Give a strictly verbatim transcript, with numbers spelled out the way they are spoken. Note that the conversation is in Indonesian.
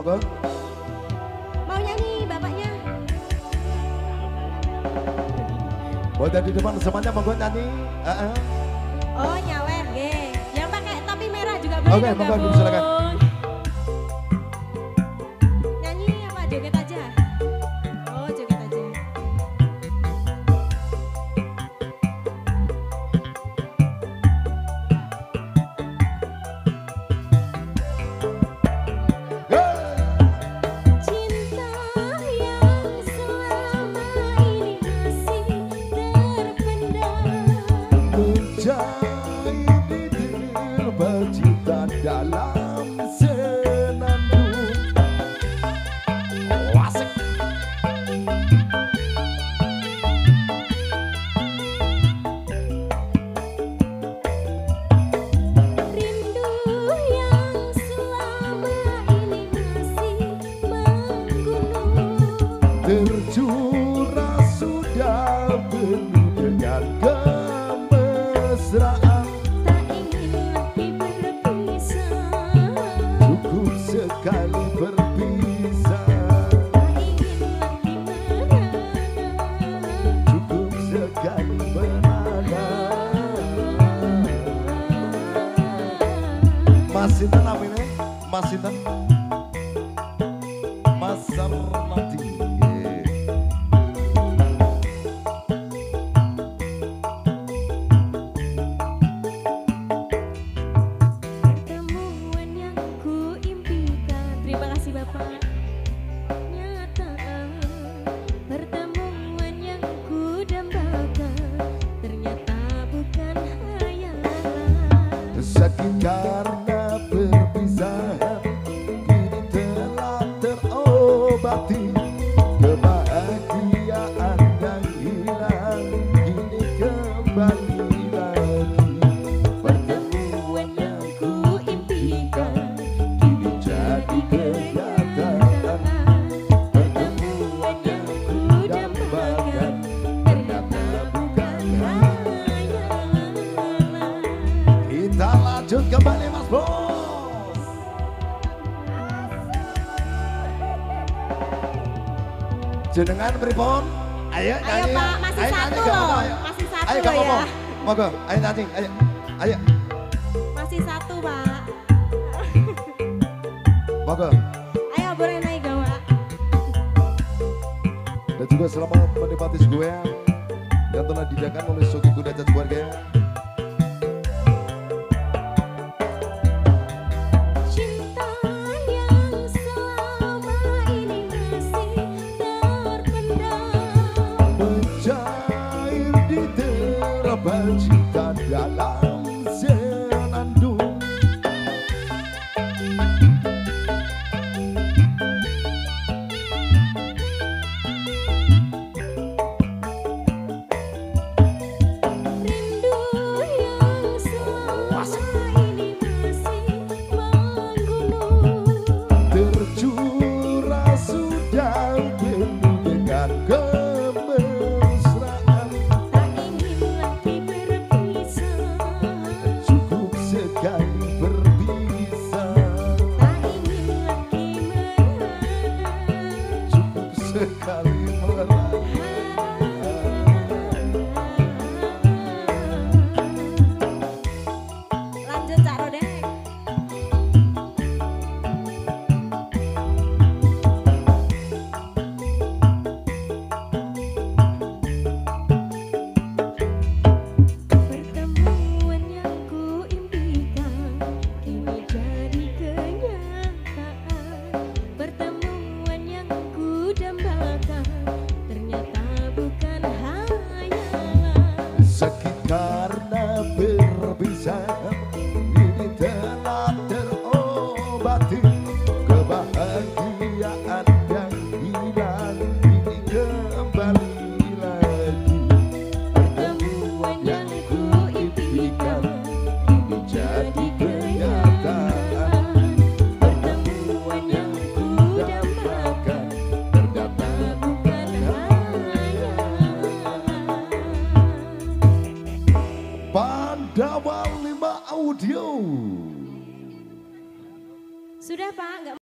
Monggo. Mau nyanyi bapaknya? Buat di depan semuanya monggo nyanyi. Uh -uh. Oh nyawer, ge. Yang pakai topi merah juga boleh. Oke, okay, monggo silakan. Nyanyi apa joget aja? Oh joget aja. Dalam senandung wasik rindu yang selama ini masih menggunung tercurah sudah penuh dengan kemesraan. Sekali berpisah, cukup sekali berada. Masih tenang ini, masih tenang. Mas Sarmati. Pertemuan yang ku dambakan ternyata bukan hayalan. Sakit karena perpisahan kini telah terobati. Kebahagiaan yang hilang kini kembali lagi. Pertemuan yang ku impikan kini jadi kenyataan. Lanjut kembali Mas Bos. Jenengan pripun? Ayo nyanyi. Ayo Pak, masih ayo, satu nyanyi, loh. apa, ayo. Masih satu ayo, loh ya. Monggo, ayo nyanyi, ayo. Ayo. Masih satu Pak. Monggo. Ayo boleh naik gawa. Dan juga selamat menikmati segoyang yang telah didakan oleh Sogi Kuda dan keluarga. Cinta dalam senandung Rindu yang selama ini masih menggunung tercurah sudah penuh dengan kemesraan. Cukup sekali berpisah, cukup sekali mengenal. Lanjut Cak Rodek. Pertemuan yang ku impikan kini jadi kenyataan. Pertemuan yang ku dambakan ternyata bukan hayalan. Sakit karena perpisahan ini telah terobati. Kebahagiaan